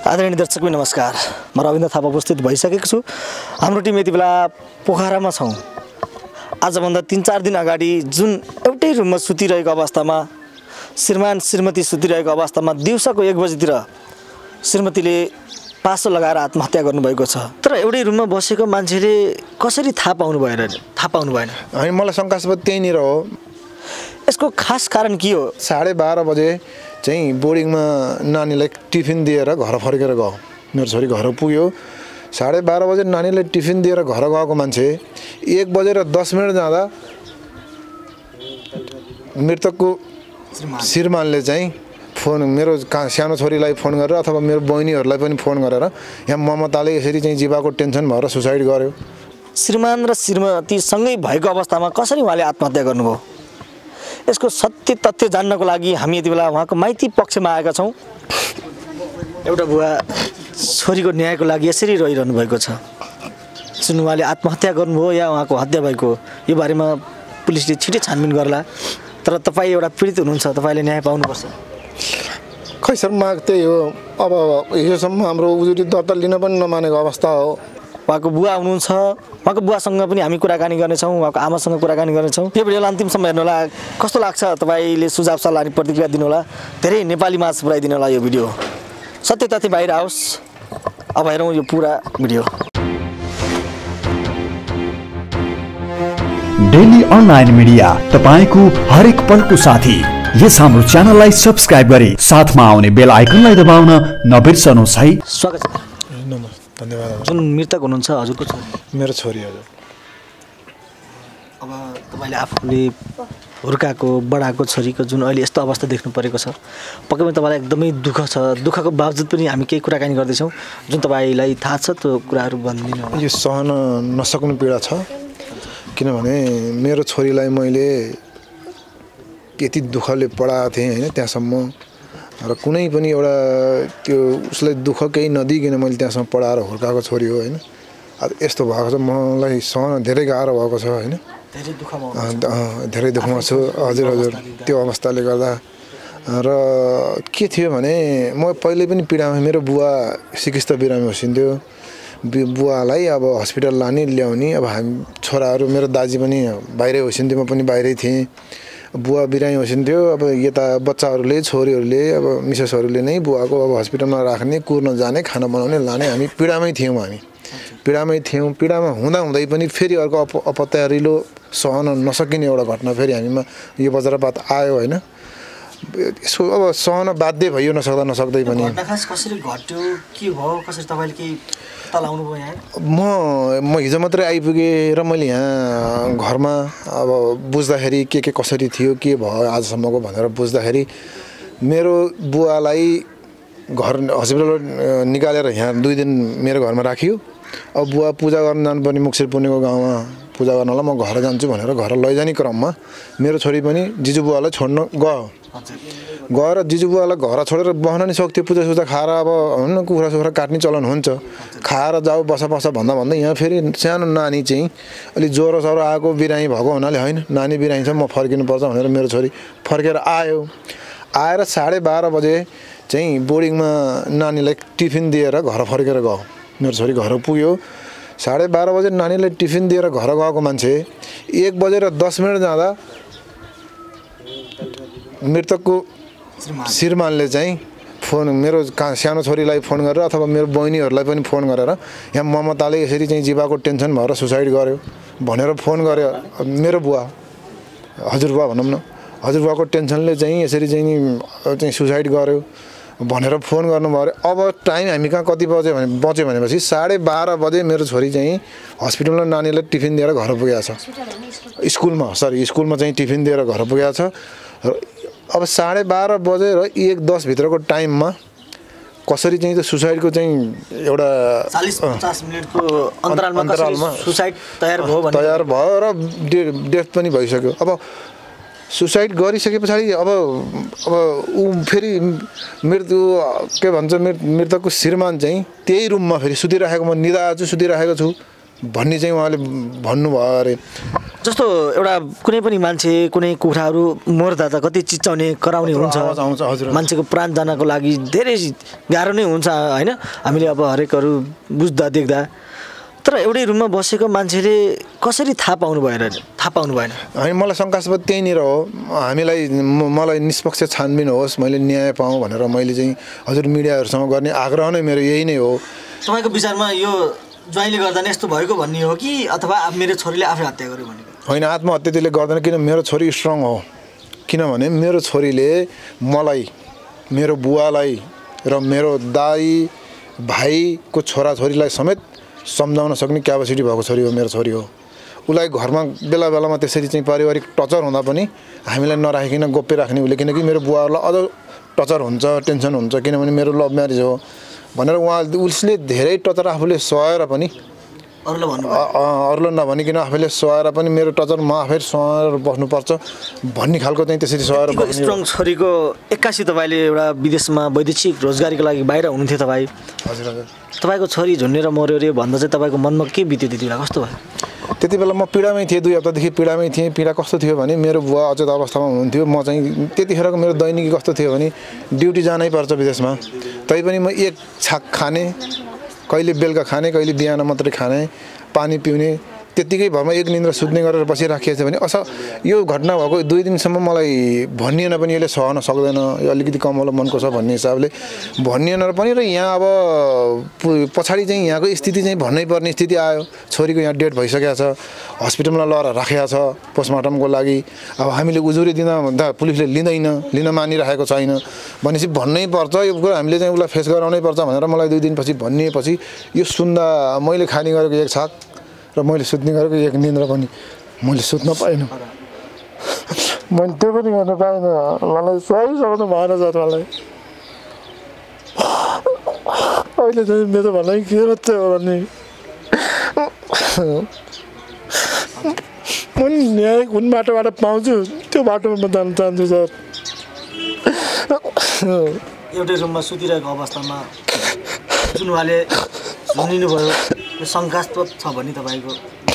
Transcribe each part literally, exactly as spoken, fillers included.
आदरणीय दर्शकबिन नमस्कार। म रविन्द्र थापा उपस्थित भइसकेको छु। हाम्रो टिम यति बेला पोखरामा छौँ। आजभन्दा तीन चार दिन अगाडि जुन एउटै रुममा सुतिरहेको अवस्थामा श्रीमान श्रीमती सुतिरहेको अवस्थामा दिउँसोको एक बजीतिर श्रीमतीले पासो लगाएर आत्महत्या गर्नुभएको छ। तर एउटै रुममा बसेको मान्छेले कसरी थाहा पाउनु भएन थाहा पाउनु भएन अनि मलाई शङ्कास्पद त्यहीँनिर हो। यसको खास कारण के हो? साढे बाह्र बजे चाहिँ बोर्डिङमा नानीलाई टिफिन दिएर घर फर्केर गयो। मेरो छोरी घर पुग्यो। साढे बाह्र बजे नानीलाई टिफिन दिएर घर गएको मान्छे एक बजेर दस मिनट जाँदा मृतकको श्रीमानले चाहिँ फोन मेरो सानो छोरीलाई फोन गरेर अथवा मेरो बहिनीहरूलाई पनि फोन गरेर यहाँ ममताले यसरी चाहिँ जीवाको टेन्सन भएर सुसाइड गर्यो। श्रीमान र श्रीमती सँगै भएको अवस्थामा कसरी उहाँले आत्महत्या गर्नुभयो? यसको सत्य तथ्य जान्नको लागि हामी यति बेला उहाँको माइती पक्षमा आएका छौँ। एउटा बुवा छोरीको न्यायको लागि यसरी रहिरहनु भएको छ। सुन्नु, उहाँले आत्महत्या गर्नुभयो या उहाँको हत्या भएको, यो बारेमा पुलिसले छिटै छानबिन गर्ला। तर तपाईँ एउटा पीडित हुनुहुन्छ, तपाईँले न्याय पाउनुपर्छ। खै सर, माग त्यही हो। अब हिजोसम्म हाम्रो उजुरी दर्ता लिन पनि नमानेको अवस्था हो। उहाँको बुवा हुनुहुन्छ, उहाँको बुवासँग पनि हामी कुराकानी गर्नेछौँ, उहाँको आमासँग कुराकानी गर्नेछौँ। यो भिडियोलाई अन्तिमसम्म हेर्नुहोला। कस्तो लाग्छ तपाईँले सुझाव सल्लाह अनि प्रतिक्रिया दिनुहोला। धेरै नेपाली माझ पुऱ्याइदिनु होला यो भिडियो। सत्य तथ्य बाहिर आओस्। अब हेरौँ यो पुरा भिडियो। डेली अनलाइन मिडिया तपाईको हरेक पलको साथी। यस हाम्रो च्यानललाई सब्स्क्राइब गरी साथमा आउने बेल आइकनलाई दबाउन नबिर्सनुहोस् है। स्वागत छ। नमस्ते, धन्यवाद। जुन मृतक हुनुहुन्छ हजुरको छोरी? मेरो छोरी हजुर। अब तपाईँले आफूले हुर्काएको बढाएको छोरीको जुन अहिले यस्तो अवस्था देख्नु परेको छ, पक्कै पनि तपाईँलाई एकदमै दुःख छ। दुःखको बावजुद पनि हामी केही कुराकानी गर्दैछौँ। जुन तपाईँलाई थाहा छ त्यो कुराहरू भनिदिनु होला। यो सहन नसक्नु पीडा छ। किनभने मेरो छोरीलाई मैले यति दुःखले पढाएको थिएँ होइन, त्यहाँसम्म र कुनै पनि एउटा त्यो उसलाई दुःख केही नदिइकन मैले त्यहाँसम्म पढाएर हुर्काएको छोरी हो होइन। अब यस्तो भएको छ, मलाई सहन धेरै गाह्रो भएको छ होइन। धेरै दुःखमा धेरै दुःखमा छु हजुर हजुर त्यो अवस्थाले गर्दा। र के थियो भने म पहिले पनि पीडामा, मेरो बुवा सिकिस्त बिरामी होसिन्थ्यो। बुवालाई अब हस्पिटल लाने ल्याउने, अब हामी छोराहरू, मेरो दाजी पनि बाहिरै होसिन्थ्यो, म पनि बाहिरै थिएँ। बुवा बिरामी होसिन्थ्यो। अब यता बच्चाहरूले, छोरीहरूले, अब मिसेसहरूले नै बुवाको अब हस्पिटलमा राख्ने, कुर्न जाने, खाना बनाउने, लाने। हामी पीडामै थियौँ हामी पीडामै थियौँ पीडामा हुँदा हुँदै पनि फेरि अर्को अप अपत्यारिलो सहन नसकिने एउटा घटना फेरि हामीमा यो वज्रपात आयो होइन। यसो अब सहन बाध्य भयो, नसक्दा नसक्दै पनि। कसरी घट्यो, के भयो, कसरी तपाईँले केही पत्ता लगाउनु भयो यहाँ? म म हिजो मात्रै आइपुगेँ र मैले यहाँ घरमा अब बुझ्दाखेरि के के कसरी थियो, के भयो आजसम्मको भनेर बुझ्दाखेरि मेरो बुवालाई घर हस्पिटलबाट निकालेर यहाँ दुई दिन मेरो घरमा राखियो। अब बुवा पूजा गर्न जानुपर्ने मुक्सिर पुर्णेको गाउँमा पूजा गर्नलाई म घर जान्छु भनेर घर लैजाने क्रममा मेरो छोरी पनि जिजु बुवालाई छोड्न गयो। गएर जिजु बुवालाई घर छोडेर बस्न नि सक्थ्यो। पूजा सुजा खाएर अब होइन, कुखुरा सुखुरा काट्ने चलन हुन्छ, खाएर जाऊ बसा बसा भन्दा भन्दै यहाँ फेरि सानो नानी चाहिँ अलिक ज्वरो सरो आएको, बिरामी भएको हुनाले होइन नानी बिरामी छ, म फर्किनुपर्छ भनेर मेरो छोरी फर्केर आयो। आएर साढे बाह्र बजे चाहिँ बोर्डिङमा नानीलाई टिफिन दिएर घर फर्केर गयो। मेरो छोरी घर पुग्यो। साढे बाह्र बजे नानीलाई टिफिन दिएर घर गएको मान्छे एक बजेर दस मिनट जाँदा मृतकको श्रीमानले चाहिँ फोन मेरो सानो छोरीलाई फोन गरेर अथवा मेरो बहिनीहरूलाई पनि फोन गरेर यहाँ ममताले यसरी चाहिँ जीवाको टेन्सन भएर सुसाइड गर्यो भनेर फोन गर्यो। मेरो बुवा, हजुरबुवा भनौँ न, हजुरबुवाको टेन्सनले चाहिँ यसरी चाहिँ चाहिँ सुसाइड गर्यो भनेर फोन गर्नुभयो अरे। अब टाइम हामी कहाँ कति बज्यो भने बच्यो भनेपछि साढे बाह्र बजे मेरो छोरी चाहिँ हस्पिटलमा नानीलाई टिफिन दिएर घर पुगेको छ। स्कुलमा सरी स्कुलमा चाहिँ टिफिन दिएर घर पुगेको छ। अब साढे बाह्र बजे र एक दस भित्रको टाइममा कसरी चाहिँ त्यो सुसाइडको चाहिँ एउटा चालीस पचास मिनटको अन्तरालमा सुसाइड तयार भयो तयार भयो र डेथ पनि भइसक्यो। अब सुसाइड गरिसके पछाडि अब अब ऊ फेरि मृत्यु के भन्छ मृतकको श्रीमान चाहिँ त्यही रुममा फेरि सुतिराखेको, म निदाएको छु सुतिराखेको छु भन्ने चाहिँ उहाँले भन्नुभयो अरे। जस्तो एउटा कुनै पनि मान्छे कुनै कुखुराहरू मर्दा त कति चिच्चाउने कराउने हुन्छ, मान्छेको प्राण जानको लागि धेरै गाह्रो नै हुन्छ होइन, हामीले अब हरेकहरू बुझ्दा देख्दा। तर एउटै रुममा बसेको मान्छेले कसरी थाहा पाउनु भएन थाहा पाउनु भएन होइन, मलाई शङ्कास्पद त्यहीँनिर हो। हामीलाई मलाई निष्पक्ष छानबिन होस्, मैले न्याय पाऊँ भनेर मैले चाहिँ हजुर मिडियाहरूसँग गर्ने आग्रह नै मेरो यही नै हो। तपाईँको विचारमा यो ज्वाइँले गर्दा नै यस्तो भएको भन्ने हो कि अथवा मेरो छोरीले आफै हत्या गर्यो भनेको? होइन, आत्महत्या त्यसले गर्दैन, किन मेरो छोरी स्ट्रङ हो। किनभने मेरो छोरीले मलाई, मेरो बुवालाई र मेरो दाई भाइको छोराछोरीलाई समेत सम्झाउन सक्ने क्यापासिटी भएको छोरी हो, मेरो छोरी हो। उसलाई घरमा बेला बेलामा त्यसरी चाहिँ पारिवारिक टचर हुँदा पनि हामीलाई नराखिकन गोप्य राख्ने उसले, किनकि मेरो बुवाहरूलाई अझ टचर हुन्छ, टेन्सन हुन्छ, किनभने मेरो लभ म्यारेज हो भनेर उहाँ उसले धेरै टचर आफूले सहेर पनि अरूलाई भन्नु अरूलाई नभनिकन आफैले सहेर पनि मेरो टचर म आफै सहेर बस्नुपर्छ भन्ने खालको चाहिँ त्यसरी सहेर बस्ने। स्ट्रङ छोरीको एक्कासी तपाईँले एउटा विदेशमा वैदेशिक रोजगारीको लागि बाहिर हुनुहुन्थ्यो तपाईँ। हजुर हजुर। तपाईँको छोरी झुन्डेर मऱ्यो अरे भन्दा चाहिँ तपाईँको मनमा के बित्यो त्यति बेला, कस्तो भयो? त्यति बेला म पीडामै थिएँ, दुई हप्तादेखि पीडामै थिएँ। पीडा कस्तो थियो भने मेरो बुवा अचेत अवस्थामा हुनुहुन्थ्यो, म चाहिँ त्यतिखेरको मेरो दैनिकी कस्तो थियो भने ड्युटी जानै पर्छ विदेशमा, तैपनि म एक छाक खाने, कहिले बेलुका खाने, कहिले बिहान मात्रै खाने, पानी पिउने, त्यतिकै भरमा एक निन्द्रा सुत्ने गरेर बसिराखिएको छ भने अस यो घटना भएको दुई दिनसम्म मलाई भनिएन पनि यसले सहन सक्दैन, यो अलिकति कमलो मनको छ भन्ने हिसाबले भनिएन र पनि। र यहाँ अब पछाडि चाहिँ यहाँको स्थिति चाहिँ भन्नै पर्ने स्थिति आयो। छोरीको यहाँ डेट भइसकेको छ, हस्पिटलमा लगेर राखेको छ पोस्टमार्टमको लागि। अब हामीले उजुरी दिँदा भन्दा पुलिसले लिँदैन, लिन मानिरहेको छैन भनेपछि भन्नै पर्छ, यो कुरा हामीले चाहिँ उसलाई फेस गराउनै पर्छ भनेर मलाई दुई दिनपछि भनिएपछि यो सुन्दा मैले खाने गरेको एक छाक र मैले सुत्ने गरेको एक निन्द्रा पनि मैले सुत्न पाइनँ। मैले त्यो पनि गर्न पाइनँ, मलाई सही सक्नु भएन सर। मलाई अहिले चाहिँ मेरो भनाइ के मात्रै हो भने मैले न्याय कुन बाटोबाट पाउँछु त्यो बाटोमा म जान चाहन्छु सर। एउटै रुममा सुतिरहेको अवस्थामा जुन उहाँले झुन्डिनुभयो, यो शङ्कास्पद छ भने तपाईँको?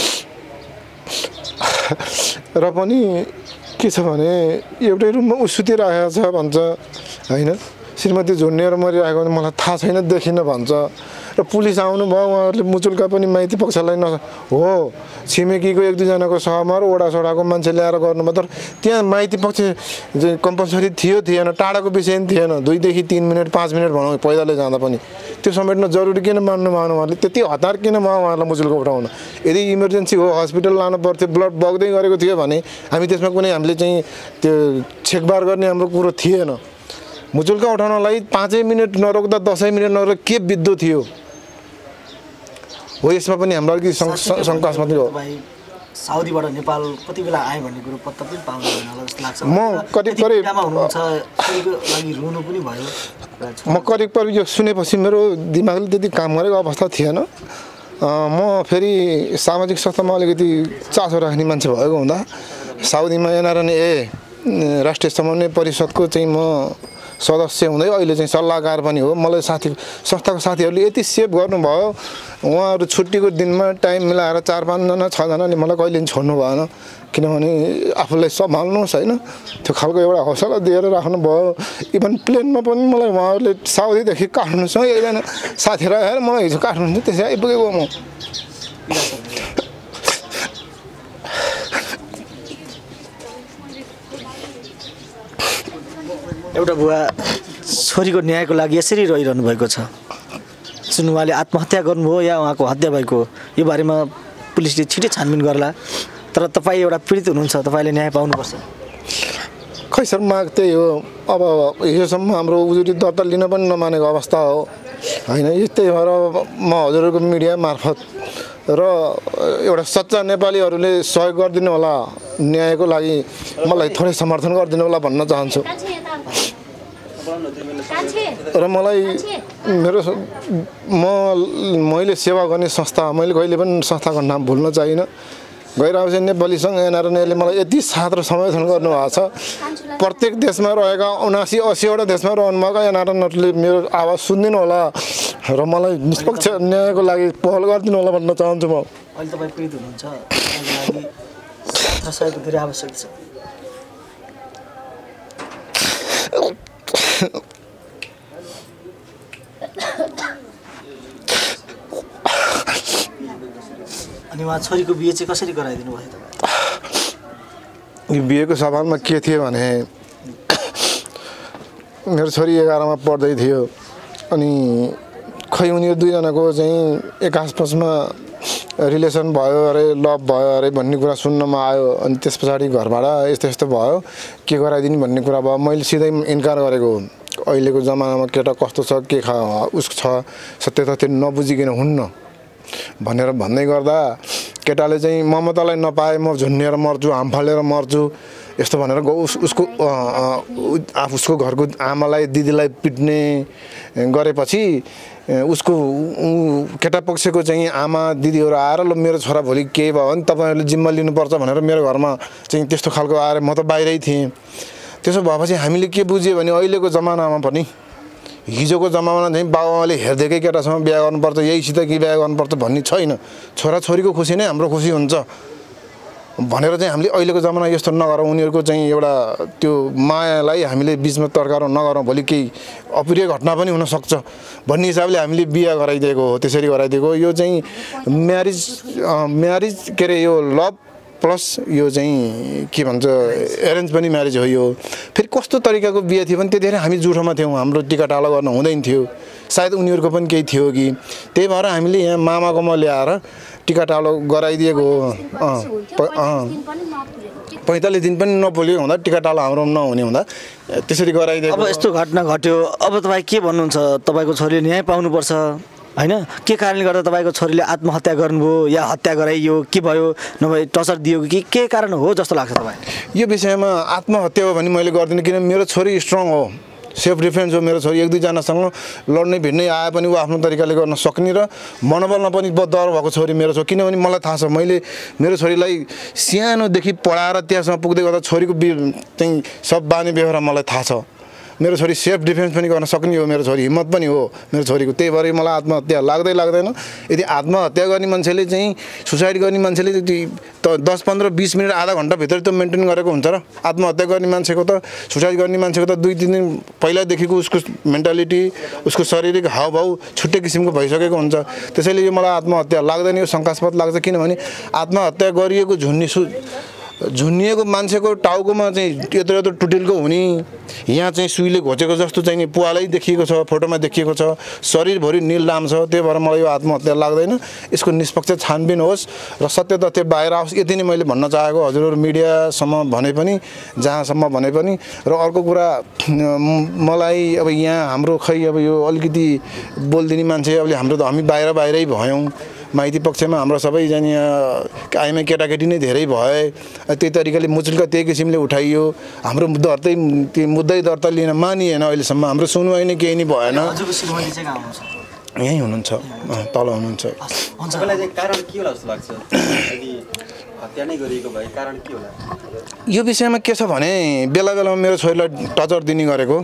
र पनि के छ भने एउटै रुममा ऊ सुतिरहेको छ भन्छ होइन, श्रीमती झुन्डिएर मरिरहेको भने मलाई थाहा छैन, देखिन भन्छ। र पुलिस आउनुभयो, उहाँहरूले मुचुल्का पनि माइती पक्षलाई न हो छिमेकीको एक दुईजनाको सहमर ओडा सोडाको मान्छे ल्याएर गर्नुभयो। तर त्यहाँ माइती पक्ष चाहिँ कम्पलसरी थियो थिएन, टाढाको विषय पनि थिएन, दुईदेखि तिन मिनट पाँच मिनट भनौँ पैदलले जाँदा पनि त्यो समेट्न जरुरी किन मान्नु भएन उहाँले? त्यति हतार किन भयो उहाँहरूलाई मुचुल्को उठाउन? यदि इमर्जेन्सी हो हस्पिटल लानु पर्थ्यो, ब्लड बग्दै गरेको थियो भने हामी त्यसमा कुनै हामीले चाहिँ त्यो छेकबार गर्ने हाम्रो कुरो थिएन। मुचुल्का उठाउनलाई पाँचै मिनट नरोक्दा दसै मिनट नरोक्दा के बित्दो थियो हो? यसमा पनि हाम्रो अलिकति शङ्कास्पद हो। साउदीबाट नेपाल कति बेला आयो भन्ने कुरो पत्ता पनि पाउनु भएन होला जस्तो लाग्छ। म करिब करिब हुनुहुन्छ, लागि रुनु पनि भयो। म करिब करिब यो सुनेपछि मेरो दिमागले त्यति काम गरेको अवस्था थिएन। म फेरि सामाजिक संस्थामा अलिकति चासो राख्ने मान्छे भएको हुँदा साउदीमा एनआरएनए राष्ट्रिय समन्वय परिषदको चाहिँ म सदस्य हुँदै अहिले चाहिँ सल्लाहकार पनि हो। मलाई साथी संस्थाको साथीहरूले यति सेभ गर्नुभयो, उहाँहरू छुट्टीको दिनमा टाइम मिलाएर चार पाँचजना छजनाले मलाई कहिले पनि छोड्नु भएन, किनभने आफूलाई सम्हाल्नुहोस् होइन, त्यो खालको एउटा हौसला दिएर राख्नुभयो। इभन प्लेनमा पनि मलाई उहाँहरूले साउदीदेखि काठमाडौँसँग एकजना साथीहरू आएर मलाई हिजो काठमाडौँ त्यसै आइपुगेको म। एउटा बुवा छोरीको न्यायको लागि यसरी रहिरहनु भएको छ, जुन उहाँले आत्महत्या गर्नुभयो या उहाँको हत्या भएको, यो बारेमा पुलिसले छिटै छानबिन गर्ला। तर तपाईँ एउटा पीडित हुनुहुन्छ, तपाईँले न्याय पाउनुपर्छ। खै सर माग त्यही हो। अब हिजोसम्म हाम्रो उजुरी दर्ता लिन पनि नमानेको अवस्था हो होइन। यस्तै भएर म हजुरहरूको मिडिया मार्फत र एउटा सच्चा नेपालीहरूले सहयोग गरिदिनु होला, न्यायको लागि मलाई थोरै समर्थन गरिदिनु होला भन्न चाहन्छु। र मलाई मेरो म मैले सेवा गर्ने संस्था, मैले कहिले पनि संस्थाको नाम भुल्न चाहिनँ। गैरावसे नेपाली सङ्घ एनआरएनएले मलाई यति साथ र समर्थन गर्नुभएको छ। प्रत्येक देशमा रहेका उनासी असीवटा देशमा रहनुभएका एनआरएनएले मेरो आवाज सुनिदिनु होला र मलाई निष्पक्ष न्यायको लागि पहल गरिदिनु होला भन्न चाहन्छु म। अहिले तपाईँ पीडित हुनुहुन्छ, लागि सहयोग धेरै आवश्यक छ। अनि उहाँ छोरीको बिहे चाहिँ कसरी गराइदिनु भयो तपाईँ? यो बिहेको सवालमा के थियो भने मेरो छोरी एघारमा पढ्दै थियो अनि खै उनीहरू दुईजनाको चाहिँ एक आसपासमा रिलेसन भयो अरे लभ भयो अरे भन्ने कुरा सुन्नमा आयो। अनि त्यस पछाडि घरबाट यस्तो यस्तो भयो के गराइदिने भन्ने कुरा भयो। मैले सिधै इन्कार गरेको हो। अहिलेको जमानामा केटा कस्तो छ के खा उसको छ सत्य तथ्य नबुझिकन हुन्न भनेर भन्दै गर्दा केटाले चाहिँ ममतालाई नपाए म झुन्निएर मर्छु हाम फालेर मर्छु यस्तो भनेर उस उसको उसको घरको आमालाई दिदीलाई पिट्ने गरेपछि उसको केटा पक्षको चाहिँ आमा दिदीहरू आएर ल मेरो छोरा भोलि केही भयो भने तपाईँहरूले जिम्मा लिनुपर्छ भनेर मेरो घरमा चाहिँ त्यस्तो खालको आएर म त बाहिरै थिएँ। त्यसो भएपछि हामीले के बुझ्यो भने अहिलेको जमानामा पनि हिजोको जमानामा चाहिँ बाबुआमाले हेर्दैकै केटासँग बिहा गर्नुपर्छ यहीसित कि बिहा गर्नुपर्छ भन्ने छैन। छोराछोरीको खुसी नै हाम्रो खुसी हुन्छ भनेर चाहिँ हामीले अहिलेको जमाना यस्तो नगरौँ उनीहरूको चाहिँ एउटा त्यो मायालाई हामीले बिचमा तर्काएर नगरौँ भोलि केही अप्रिय घटना पनि हुनसक्छ भन्ने हिसाबले हामीले बिहा गराइदिएको हो। त्यसरी गराइदिएको यो चाहिँ म्यारिज म्यारिज के अरे यो लभ प्लस यो चाहिँ के भन्छ एरेन्ज पनि म्यारिज हो। यो फेरि कस्तो तरिकाको बिहे थियो भने त्यतिखेर हामी जुठोमा थियौँ, हाम्रो टिकाटालो गर्न हुँदैन थियो, सायद उनीहरूको पनि केही थियो कि त्यही भएर हामीले यहाँ मामाकोमा ल्याएर टिकाटालो गराइदिएको हो। पैँतालिस दिन पनि नपुगेको हुँदा टिकाटालो हाम्रो नहुने हुँदा त्यसरी गराइदिएको। अब यस्तो घटना घट्यो, अब तपाईँ के भन्नुहुन्छ? तपाईँको छोरीले न्याय पाउनुपर्छ होइन? के कारणले गर्दा तपाईँको छोरीले आत्महत्या गर्नुभयो या हत्या गराइयो के भयो नभए टर्चर दियो कि के कारण हो जस्तो लाग्छ तपाईँ? यो विषयमा आत्महत्या हो भने मैले गर्दिनँ किन मेरो छोरी स्ट्रङ हो, सेल्फ डिफेन्स हो। मेरो छोरी एक दुईजनासँग लड्ने भिड्नै आए पनि ऊ आफ्नो तरिकाले गर्न सक्ने र मनोबलमा पनि डर भएको छोरी मेरो छ। किनभने मलाई थाहा छ मैले मेरो छोरीलाई सानोदेखि पढाएर त्यहाँसम्म पुग्दै गर्दा छोरीको चाहिँ सब बानी व्यवहार मलाई थाहा छ। मेरो छोरी सेल्फ डिफेन्स पनि गर्न सक्ने हो, मेरो छोरी हिम्मत पनि हो मेरो छोरीको। त्यही भएर मलाई आत्महत्या लाग्दै लाग्दैन। यदि आत्महत्या गर्ने मान्छेले चाहिँ सुसाइड गर्ने मान्छेले त दस पन्ध्र बिस मिनट आधा घन्टाभित्र त मेन्टेन गरेको हुन्छ र आत्महत्या गर्ने मान्छेको त सुसाइड गर्ने मान्छेको त दुई तिन दिन पहिलादेखिको उसको मेन्टालिटी उसको शारीरिक हावभाव छुट्टै किसिमको भइसकेको हुन्छ। त्यसैले यो मलाई आत्महत्या लाग्दैन, यो शङ्कास्पद लाग्छ। किनभने आत्महत्या गरिएको झुन्नी सु झुन्निएको मान्छेको टाउकोमा चाहिँ यत्रो यत्रो टुटेलको हुने, यहाँ चाहिँ सुईले घोचेको जस्तो चाहिँ पुवालै देखिएको छ, फोटोमा देखिएको छ, शरीरभरि नीलडाम छ। त्यही भएर मलाई यो आत्महत्या लाग्दैन। यसको निष्पक्ष छानबिन होस् र सत्य तथ्य बाहिर आओस्, यति नै मैले भन्न चाहेको। हजुरहरू मिडियासम्म भने पनि जहाँसम्म भने पनि। र अर्को कुरा मलाई अब यहाँ हाम्रो खै अब यो अलिकति बोलिदिने मान्छे अब हाम्रो त हामी बाहिर बाहिरै भयौँ। माइती पक्षमा हाम्रो सबैजना यहाँ कायमै केटाकेटी नै धेरै भए, त्यही तरिकाले मुचुल्का त्यही किसिमले उठाइयो। हाम्रो दर्तै त्यो मुद्दै दर्ता लिन मानिएन अहिलेसम्म, हाम्रो सुनवाई नै केही नै भएन। यहीँ हुनुहुन्छ, तल हुनुहुन्छ। कारण के होला जस्तो लाग्छ? हत्या नै गरिएको भए कारण के होला? यो विषयमा के छ भने बेला बेलामा मेरो छोरीलाई टर्चर दिने गरेको,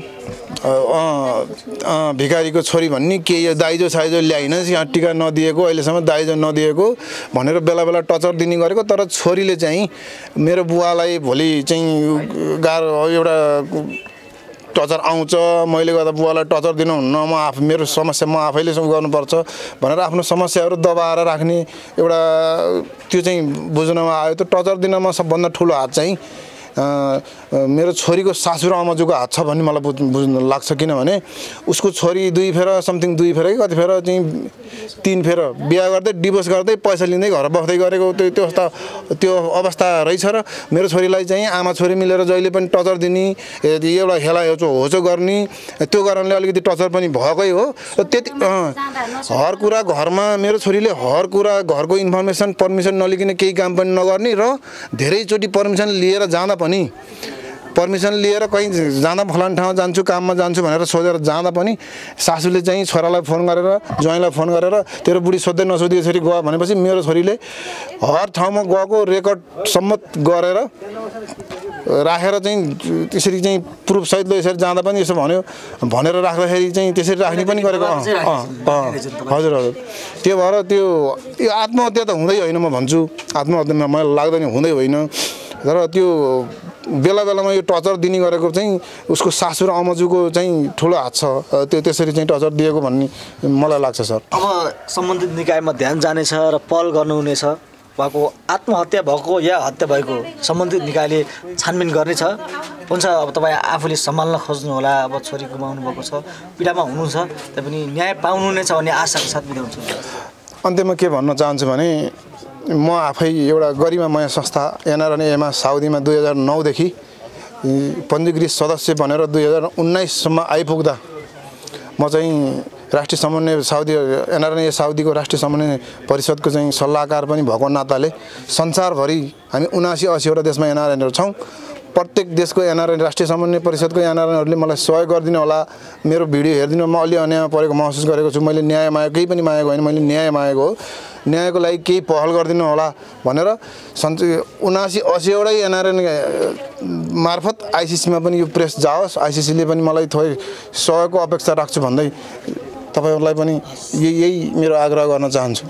भिखारीको छोरी भन्ने के यो दाइजो साइजो ल्याइन यहाँ टिका नदिएको अहिलेसम्म दाइजो नदिएको भनेर बेला बेला टर्चर दिने गरेको। तर छोरीले चाहिँ मेरो बुवालाई भोलि चाहिँ गाह्रो एउटा टर्चर आउँछ, मैले गर्दा बुवालाई टर्चर दिनुहुन्न, म आफ मेरो समस्या म आफैले गर्नुपर्छ भनेर आफ्नो समस्याहरू दबाएर राख्ने एउटा त्यो चाहिँ बुझ्नमा आयो। त्यो टर्चर दिनमा सबभन्दा ठुलो हात चाहिँ मेरो छोरीको सासु र अमाजुको हात छ भन्ने मलाई बुझ्नु लाग्छ। किनभने उसको छोरी दुई फेर समथिङ दुई फेर कि कति फेर चाहिँ तिन फेर बिहा गर्दै डिभोर्स गर्दै पैसा लिँदै घर बस्दै गरेको त्यो त्यो अवस्था त्यो अवस्था रहेछ। र मेरो छोरीलाई चाहिँ आमा छोरी मिलेर जहिले पनि टर्चर दिने, एउटा हेला हेचो होचो गर्ने, त्यो कारणले अलिकति टर्चर पनि भएकै हो। र त्यति हर कुरा घरमा मेरो छोरीले हर कुरा घरको इन्फर्मेसन पर्मिसन नलिकन केही काम पनि नगर्ने र धेरैचोटि पर्मिसन लिएर जाँदा पनि पर्मिसन लिएर कहीँ जाँदा फलान ठाउँ जान्छु काममा जान्छु भनेर सोधेर जाँदा पनि सासूले चाहिँ छोरालाई फोन गरेर ज्वाइँलाई फोन गरेर तेरो बुढी सोध्दै नसोधी यसरी गयो भनेपछि मेरो छोरीले हर ठाउँमा गएको रेकर्ड सम्मत गरेर राखेर चाहिँ त्यसरी चाहिँ प्रुफ सहित ल यसरी जाँदा पनि यसो भन्यो भनेर राख्दाखेरि चाहिँ त्यसरी राख्ने पनि गरेको हजुर हजुर त्यो भएर त्यो यो आत्महत्या त हुँदै होइन म भन्छु आत्महत्यामा मलाई लाग्दैन हुँदै होइन तर त्यो बेला बेलामा यो टर्चर दिने गरेको चाहिँ उसको सासू र अमजुको चाहिँ ठुलो हात छ त्यो त्यसरी चाहिँ टर्चर दिएको भन्ने मलाई लाग्छ सर। अब सम्बन्धित निकायमा ध्यान जानेछ र पहल गर्नुहुनेछ उहाँको आत्महत्या भएको या हत्या भएको सम्बन्धित निकायले छानबिन गर्नेछ। हुन्छ अब तपाईँ आफूले सम्हाल्न खोज्नु होला अब छोरी गुमाउनु भएको छ पीडामा हुनुहुन्छ तैपनि न्याय पाउनु नै छ भन्ने आशाको साथ बिदा हुन्छ। अन्त्यमा के भन्न चाहन्छु भने म आफै एउटा गरिमामय संस्था एनआरएनएमा साउदीमा दुई हजार नौदेखि पञ्जीकृत सदस्य भनेर दुई हजार उन्नाइससम्म आइपुग्दा म चाहिँ राष्ट्रिय समन्वय साउदी एनआरएनए साउदीको राष्ट्रिय समन्वय परिषदको चाहिँ सल्लाहकार पनि भएको नाताले संसारभरि हामी उनासी असीवटा देशमा एनआरएनहरू छौँ। प्रत्येक देशको एनआरएन राष्ट्रिय समन्वय परिषदको एनआरएनहरूले मलाई सहयोग गरिदिनु होला मेरो भिडियो हेरिदिनु म अलि अन्यायमा परेको महसुस गरेको छु मैले न्याय मागेको केही पनि मागेको होइन मैले न्याय मागेको हो न्यायको लागि केही पहल गरिदिनु होला भनेर सन् उनासी असीवटै एनआरएन मार्फत आइसिसीमा पनि यो प्रेस जाओस् आइसिसीले पनि मलाई थोरै सहयोगको अपेक्षा राख्छु भन्दै तपाईँहरूलाई पनि यही यही मेरो आग्रह गर्न चाहन्छु।